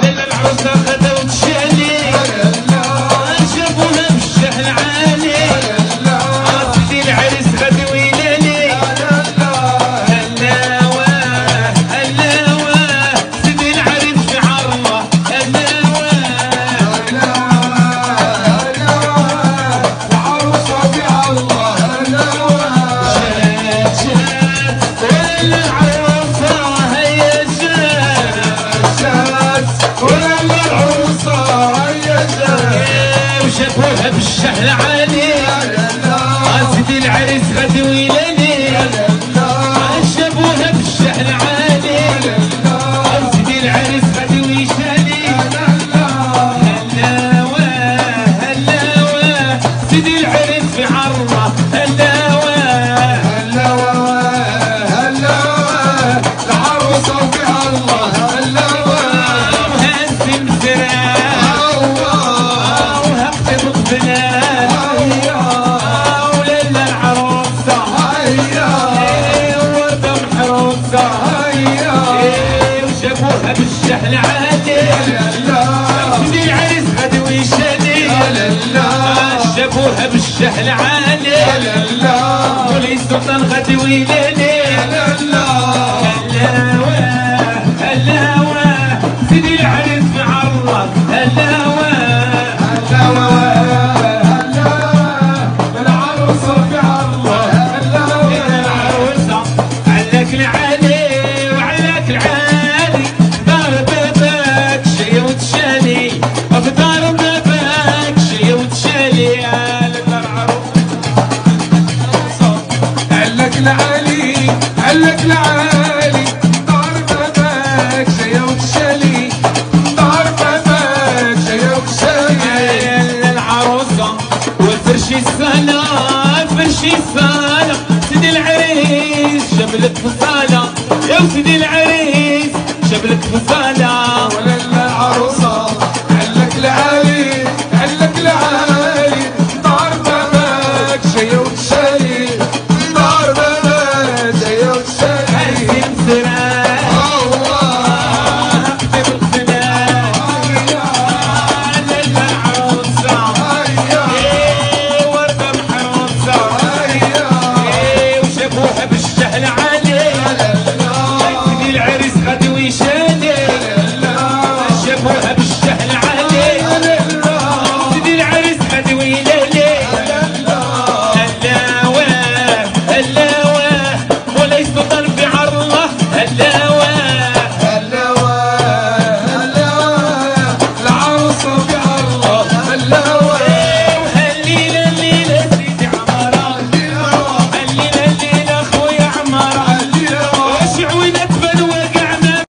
العروسة غدوت شالي شافوها بالشهل عالي سيدي العريس غدو يلالي هلاوة هلاوة سيدي العريس في عرضه هلاوة العروسة في الله هلاوة شات ولا العروسة هيا شات ولا العروسة هيا وشافوها بالشهل عالي سيدي العريس غدو يلالي شافوها بالشهل عالي سيدي العريس غدو يشالي هلاوة هلاوة سيدي العريس في عرضه هلاوة العروسة في الله هلاوة وهزم زرار وهقطب قبلان وليلة العروسة وردة محروسة وشافوها بالشهل عالي سيدي العريس غدو يشالي شافوها بالشهل عالي ولي السلطان غدو يلالي هلاوة هلاوة سيدي العريس في عرضه هلاوة العروسة في الله العروسة علك العالي وعلك العالي دار بابك شي وتشالي بدار بابك شي وتشالي علك العروسة علك العالي علك العالي دار بابك شي وتشالي دار بابك شي وتشالي العروسة وفرشي السهلة فرشي السهلة سيدي العريس جاب لك في الصالة يا سيدي العريس